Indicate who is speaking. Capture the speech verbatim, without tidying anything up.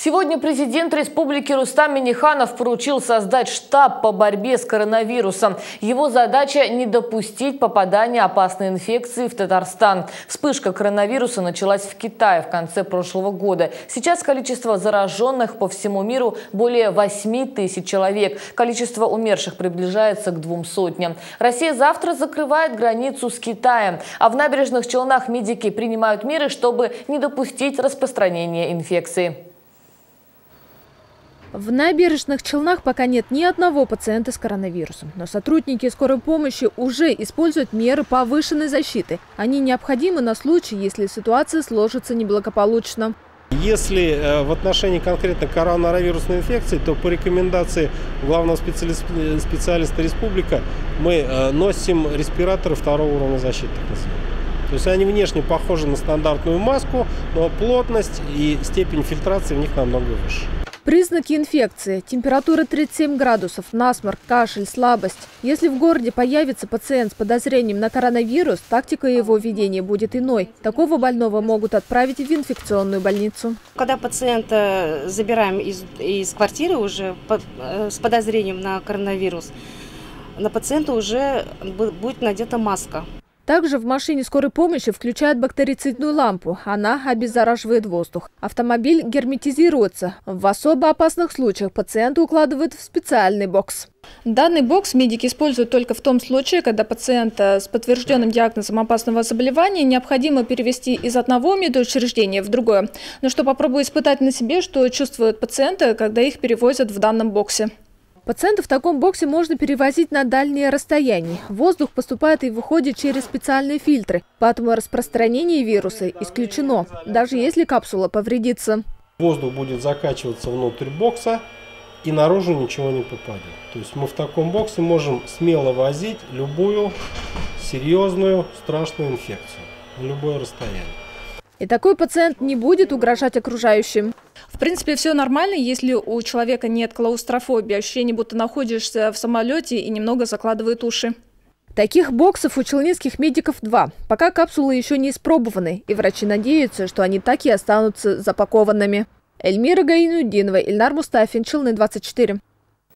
Speaker 1: Сегодня президент республики Рустам Минниханов поручил создать штаб по борьбе с коронавирусом. Его задача – не допустить попадания опасной инфекции в Татарстан. Вспышка коронавируса началась в Китае в конце прошлого года. Сейчас количество зараженных по всему миру более восьми тысяч человек. Количество умерших приближается к двум сотням. Россия завтра закрывает границу с Китаем. А в Набережных Челнах медики принимают меры, чтобы не допустить распространения инфекции.
Speaker 2: В Набережных Челнах пока нет ни одного пациента с коронавирусом. Но сотрудники скорой помощи уже используют меры повышенной защиты. Они необходимы на случай, если ситуация сложится неблагополучно.
Speaker 3: Если в отношении конкретно коронавирусной инфекции, то по рекомендации главного специалиста, специалиста республика мы носим респираторы второго уровня защиты. То есть они внешне похожи на стандартную маску, но плотность и степень фильтрации в них намного выше.
Speaker 2: Признаки инфекции – температура тридцать семь градусов, насморк, кашель, слабость. Если в городе появится пациент с подозрением на коронавирус, тактика его ведения будет иной. Такого больного могут отправить в инфекционную больницу.
Speaker 4: Когда пациента забираем из, из квартиры уже под, с подозрением на коронавирус, на пациента уже будет надета маска.
Speaker 2: Также в машине скорой помощи включают бактерицидную лампу. Она обеззараживает воздух. Автомобиль герметизируется. В особо опасных случаях пациента укладывают в специальный бокс. Данный бокс медики используют только в том случае, когда пациента с подтвержденным диагнозом опасного заболевания необходимо перевести из одного медучреждения в другое. Но что попробую испытать на себе, что чувствуют пациенты, когда их перевозят в данном боксе. Пациентов в таком боксе можно перевозить на дальние расстояния. Воздух поступает и выходит через специальные фильтры, поэтому распространение вируса исключено, даже если капсула повредится.
Speaker 3: Воздух будет закачиваться внутрь бокса, и наружу ничего не попадет. То есть мы в таком боксе можем смело возить любую серьезную, страшную инфекцию на любое расстояние.
Speaker 2: И такой пациент не будет угрожать окружающим. В принципе, все нормально, если у человека нет клаустрофобии, ощущение, будто находишься в самолете и немного закладывает уши. Таких боксов у челнинских медиков два. Пока капсулы еще не испробованы, и врачи надеются, что они так и останутся запакованными. Эльмира Гаинуддинова, Ильнар Мустафин, Челны двадцать четыре.